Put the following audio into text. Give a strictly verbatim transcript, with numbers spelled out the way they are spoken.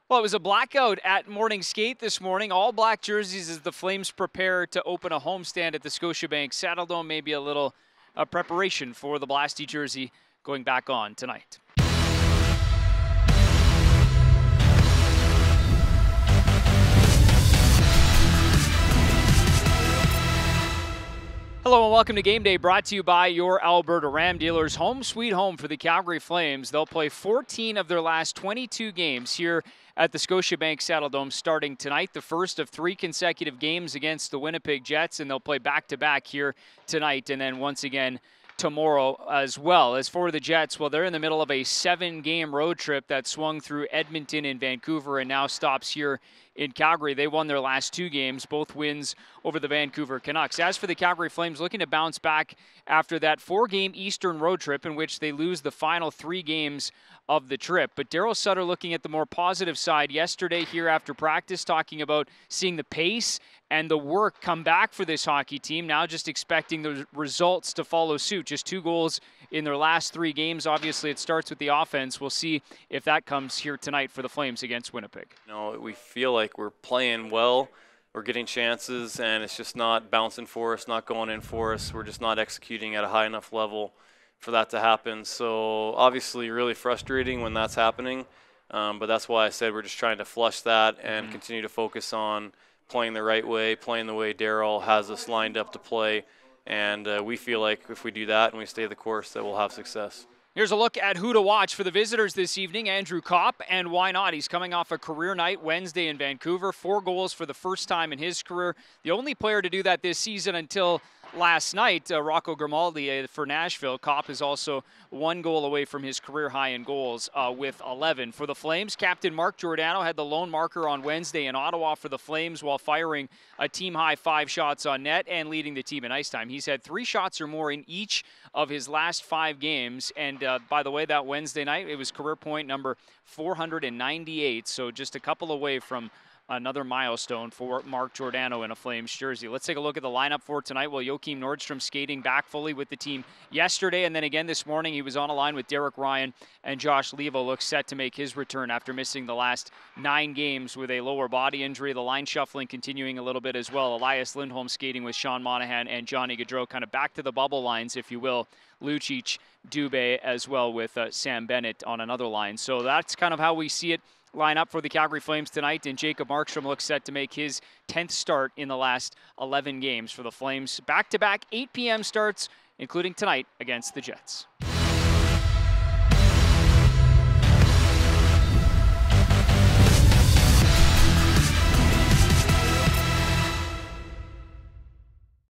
Well, it was a blackout at morning skate this morning. All black jerseys as the Flames prepare to open a homestand at the Scotiabank Saddledome. Maybe a little uh, preparation for the Blasty jersey going back on tonight. Hello and welcome to Game Day, brought to you by your Alberta Ram dealers. Home sweet home for the Calgary Flames. They'll play fourteen of their last twenty-two games here at the Scotiabank Saddledome starting tonight, the first of three consecutive games against the Winnipeg Jets, and they'll play back-to-back here tonight and then once again tomorrow as well. As for the Jets, well, they're in the middle of a seven-game road trip that swung through Edmonton and Vancouver and now stops here in Calgary. They won their last two games, both wins over the Vancouver Canucks. As for the Calgary Flames, looking to bounce back after that four-game Eastern road trip in which they lose the final three games of the trip. But Daryl Sutter looking at the more positive side yesterday here after practice, talking about seeing the pace and the work come back for this hockey team. Now just expecting the results to follow suit. Just two goals in their last three games. Obviously, it starts with the offense. We'll see if that comes here tonight for the Flames against Winnipeg. You know, we feel like we're playing well. We're getting chances, and it's just not bouncing for us, not going in for us. We're just not executing at a high enough level for that to happen. So obviously really frustrating when that's happening. Um, but that's why I said we're just trying to flush that and mm-hmm. continue to focus on playing the right way, playing the way Daryl has us lined up to play. And uh, we feel like if we do that and we stay the course, that we'll have success. Here's a look at who to watch for the visitors this evening. Andrew Kopp, and why not? He's coming off a career night Wednesday in Vancouver. Four goals for the first time in his career. The only player to do that this season until last night, uh, Rocco Grimaldi uh, for Nashville. Kopp is also one goal away from his career high in goals uh, with eleven. For the Flames, Captain Mark Giordano had the lone marker on Wednesday in Ottawa for the Flames while firing a team-high five shots on net and leading the team in ice time. He's had three shots or more in each of his last five games. And uh, by the way, that Wednesday night, it was career point number four hundred ninety-eight, so just a couple away from another milestone for Mark Giordano in a Flames jersey. Let's take a look at the lineup for tonight. Well, Joakim Nordstrom skating back fully with the team yesterday, and then again this morning he was on a line with Derek Ryan, and Josh Leivo looks set to make his return after missing the last nine games with a lower body injury. The line shuffling continuing a little bit as well. Elias Lindholm skating with Sean Monahan and Johnny Gaudreau, kind of back to the bubble lines, if you will. Lucic, Dubé, as well with uh, Sam Bennett on another line. So that's kind of how we see it line up for the Calgary Flames tonight, and Jacob Markstrom looks set to make his tenth start in the last eleven games for the Flames. Back-to-back eight p m starts, including tonight against the Jets.